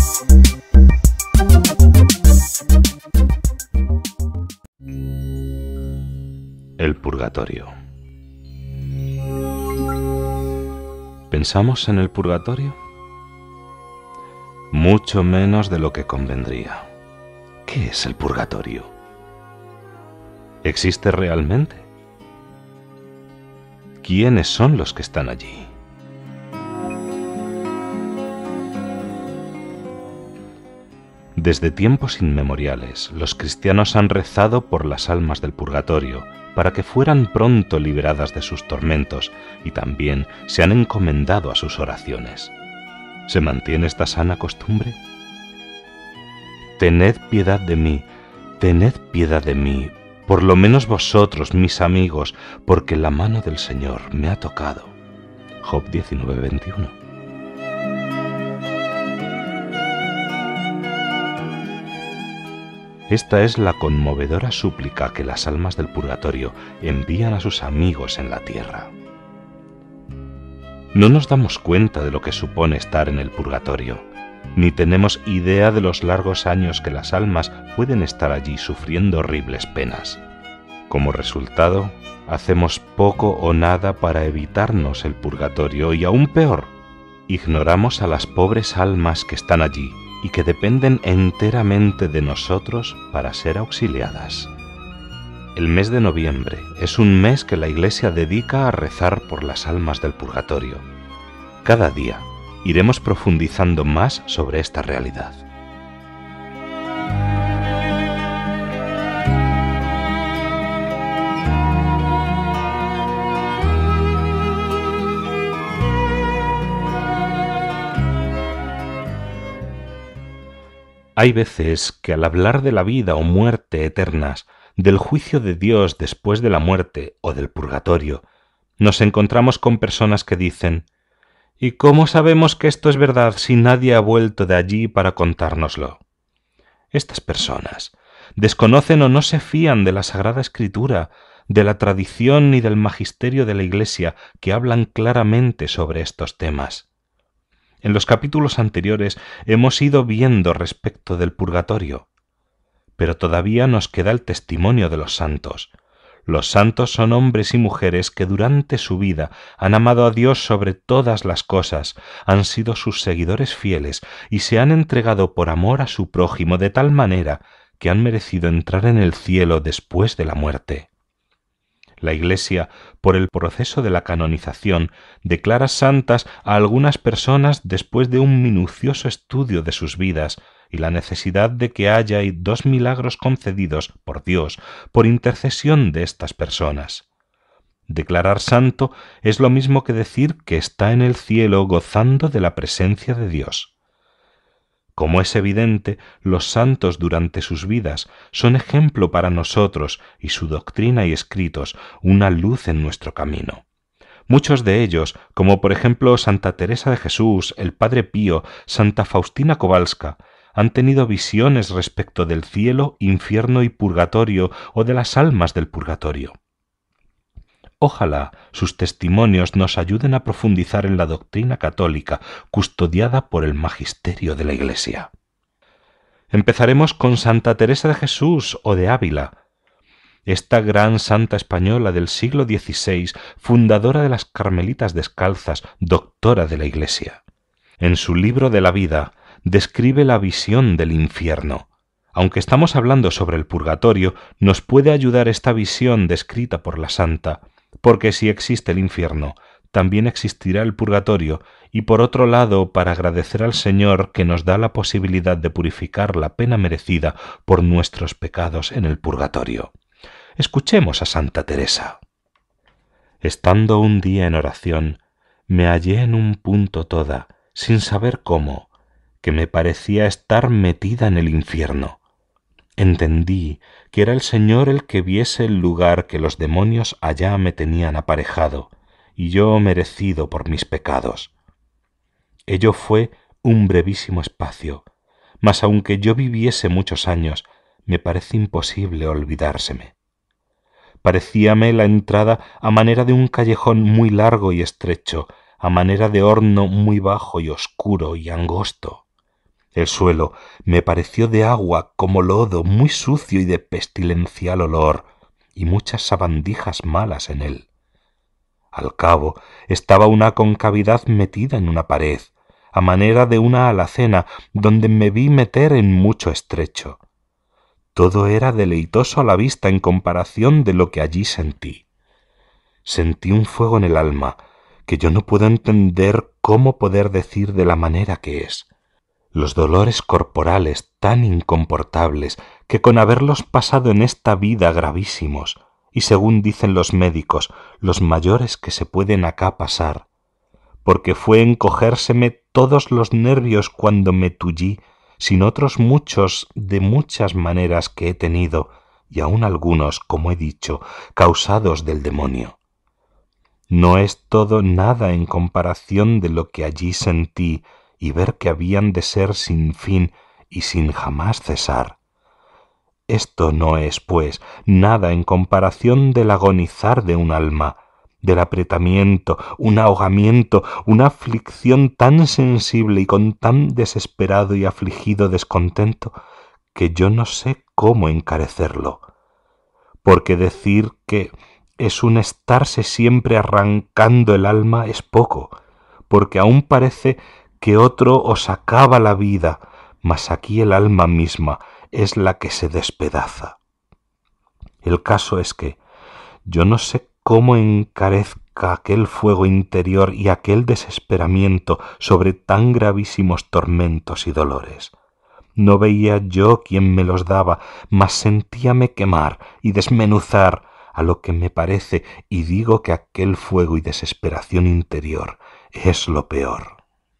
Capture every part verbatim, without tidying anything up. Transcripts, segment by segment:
El purgatorio. ¿Pensamos en el purgatorio? Mucho menos de lo que convendría. ¿Qué es el purgatorio? ¿Existe realmente? ¿Quiénes son los que están allí? Desde tiempos inmemoriales, los cristianos han rezado por las almas del purgatorio, para que fueran pronto liberadas de sus tormentos, y también se han encomendado a sus oraciones. ¿Se mantiene esta sana costumbre? Tened piedad de mí, tened piedad de mí, por lo menos vosotros, mis amigos, porque la mano del Señor me ha tocado. Job diecinueve, veintiuno. Esta es la conmovedora súplica que las almas del purgatorio envían a sus amigos en la tierra. No nos damos cuenta de lo que supone estar en el purgatorio, ni tenemos idea de los largos años que las almas pueden estar allí sufriendo horribles penas. Como resultado, hacemos poco o nada para evitarnos el purgatorio y aún peor, ignoramos a las pobres almas que están allí y que dependen enteramente de nosotros para ser auxiliadas. El mes de noviembre es un mes que la Iglesia dedica a rezar por las almas del purgatorio. Cada día iremos profundizando más sobre esta realidad. Hay veces que al hablar de la vida o muerte eternas, del juicio de Dios después de la muerte o del purgatorio, nos encontramos con personas que dicen: ¿y cómo sabemos que esto es verdad si nadie ha vuelto de allí para contárnoslo? Estas personas desconocen o no se fían de la Sagrada Escritura, de la tradición y del magisterio de la Iglesia que hablan claramente sobre estos temas. En los capítulos anteriores hemos ido viendo respecto del purgatorio, pero todavía nos queda el testimonio de los santos. Los santos son hombres y mujeres que durante su vida han amado a Dios sobre todas las cosas, han sido sus seguidores fieles y se han entregado por amor a su prójimo de tal manera que han merecido entrar en el cielo después de la muerte. La Iglesia, por el proceso de la canonización, declara santas a algunas personas después de un minucioso estudio de sus vidas y la necesidad de que haya dos milagros concedidos por Dios por intercesión de estas personas. Declarar santo es lo mismo que decir que está en el cielo gozando de la presencia de Dios. Como es evidente, los santos durante sus vidas son ejemplo para nosotros y su doctrina y escritos una luz en nuestro camino. Muchos de ellos, como por ejemplo Santa Teresa de Jesús, el Padre Pío, Santa Faustina Kowalska, han tenido visiones respecto del cielo, infierno y purgatorio o de las almas del purgatorio. Ojalá sus testimonios nos ayuden a profundizar en la doctrina católica custodiada por el magisterio de la Iglesia. Empezaremos con Santa Teresa de Jesús o de Ávila. Esta gran santa española del siglo dieciséis, fundadora de las Carmelitas Descalzas, doctora de la Iglesia. En su libro de la vida describe la visión del infierno. Aunque estamos hablando sobre el purgatorio, nos puede ayudar esta visión descrita por la santa, porque si existe el infierno, también existirá el purgatorio, y por otro lado, para agradecer al Señor que nos da la posibilidad de purificar la pena merecida por nuestros pecados en el purgatorio. Escuchemos a Santa Teresa. Estando un día en oración, me hallé en un punto toda, sin saber cómo, que me parecía estar metida en el infierno. Entendí que era el Señor el que viese el lugar que los demonios allá me tenían aparejado, y yo merecido por mis pecados. Ello fue un brevísimo espacio, mas aunque yo viviese muchos años, me parece imposible olvidárseme. Parecíame la entrada a manera de un callejón muy largo y estrecho, a manera de horno muy bajo y oscuro y angosto. El suelo me pareció de agua como lodo, muy sucio y de pestilencial olor, y muchas sabandijas malas en él. Al cabo estaba una concavidad metida en una pared, a manera de una alacena, donde me vi meter en mucho estrecho. Todo era deleitoso a la vista en comparación de lo que allí sentí. Sentí un fuego en el alma, que yo no puedo entender cómo poder decir de la manera que es. Los dolores corporales tan incomportables que con haberlos pasado en esta vida gravísimos, y según dicen los médicos, los mayores que se pueden acá pasar, porque fue encogérseme todos los nervios cuando me tullí, sin otros muchos de muchas maneras que he tenido, y aun algunos, como he dicho, causados del demonio. No es todo nada en comparación de lo que allí sentí, y ver que habían de ser sin fin y sin jamás cesar. Esto no es, pues, nada en comparación del agonizar de un alma, del apretamiento, un ahogamiento, una aflicción tan sensible y con tan desesperado y afligido descontento, que yo no sé cómo encarecerlo. Porque decir que es un estarse siempre arrancando el alma es poco, porque aún parece que otro os acaba la vida, mas aquí el alma misma es la que se despedaza. El caso es que yo no sé cómo encarezca aquel fuego interior y aquel desesperamiento sobre tan gravísimos tormentos y dolores. No veía yo quién me los daba, mas sentíame quemar y desmenuzar, a lo que me parece, y digo que aquel fuego y desesperación interior es lo peor.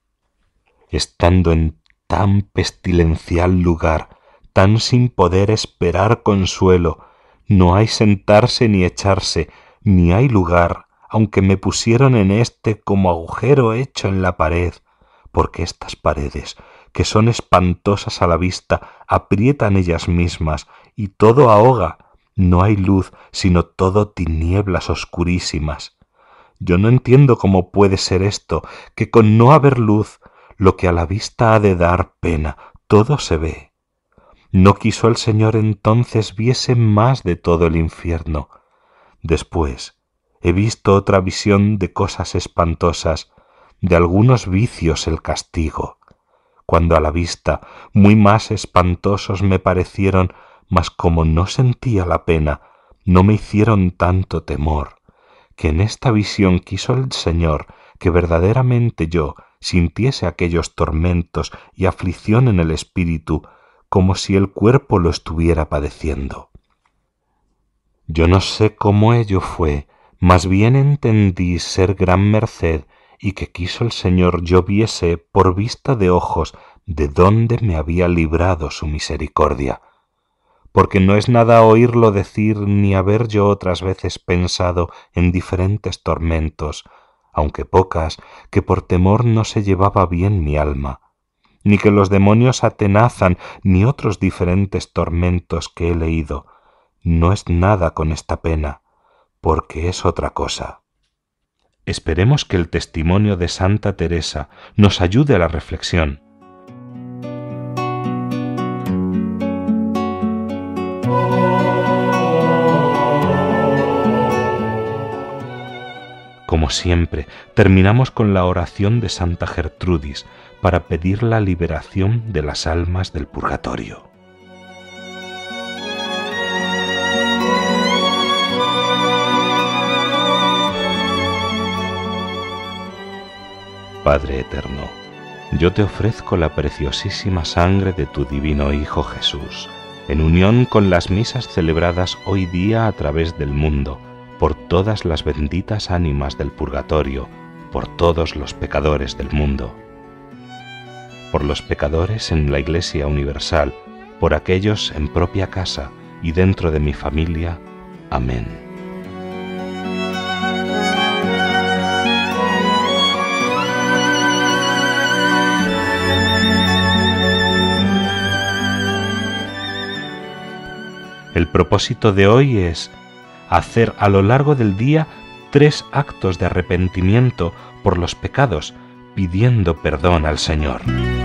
Estando en tan pestilencial lugar, tan sin poder esperar consuelo, no hay sentarse ni echarse, ni hay lugar, aunque me pusieron en éste como agujero hecho en la pared, porque estas paredes, que son espantosas a la vista, aprietan ellas mismas, y todo ahoga, no hay luz, sino todo tinieblas oscurísimas. Yo no entiendo cómo puede ser esto, que con no haber luz, lo que a la vista ha de dar pena, todo se ve. No quiso el Señor entonces viese más de todo el infierno. Después he visto otra visión de cosas espantosas, de algunos vicios el castigo, cuando a la vista muy más espantosos me parecieron, mas como no sentía la pena, no me hicieron tanto temor, que en esta visión quiso el Señor que verdaderamente yo sintiese aquellos tormentos y aflicción en el espíritu, como si el cuerpo lo estuviera padeciendo. Yo no sé cómo ello fue, mas bien entendí ser gran merced y que quiso el Señor yo viese por vista de ojos de dónde me había librado su misericordia, porque no es nada oírlo decir ni haber yo otras veces pensado en diferentes tormentos, aunque pocas, que por temor no se llevaba bien mi alma, ni que los demonios atenazan, ni otros diferentes tormentos que he leído. No es nada con esta pena, porque es otra cosa. Esperemos que el testimonio de Santa Teresa nos ayude a la reflexión. Como siempre, terminamos con la oración de Santa Gertrudis para pedir la liberación de las almas del purgatorio. Padre eterno, yo te ofrezco la preciosísima sangre de tu divino Hijo Jesús, en unión con las misas celebradas hoy día a través del mundo, por todas las benditas ánimas del purgatorio, por todos los pecadores del mundo, por los pecadores en la Iglesia universal, por aquellos en propia casa y dentro de mi familia. Amén. El propósito de hoy es hacer a lo largo del día tres actos de arrepentimiento por los pecados, pidiendo perdón al Señor.